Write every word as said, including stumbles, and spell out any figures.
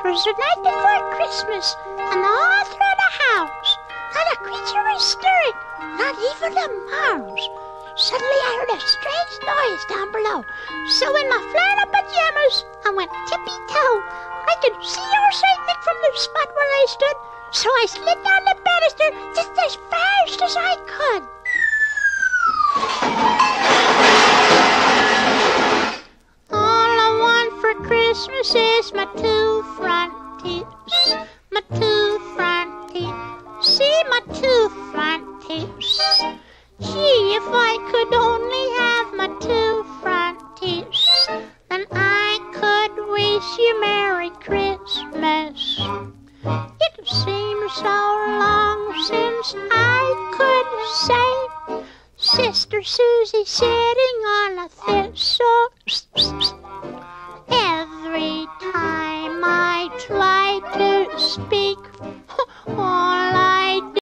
'Twas the night before Christmas, and all through the house not a creature was stirring, not even a mouse. Suddenly I heard a strange noise down below, so in my flannel pajamas I went tippy-toe. I could see your Saint Nick from the spot where I stood, so I slid down the banister just as fast as I could. All I want for Christmas is my two front teeth, my two front teeth. See my two front teeth. Gee, if I could only have my two front teeth, then I could wish you Merry Christmas. It seems so long since I could say, Sister Susie said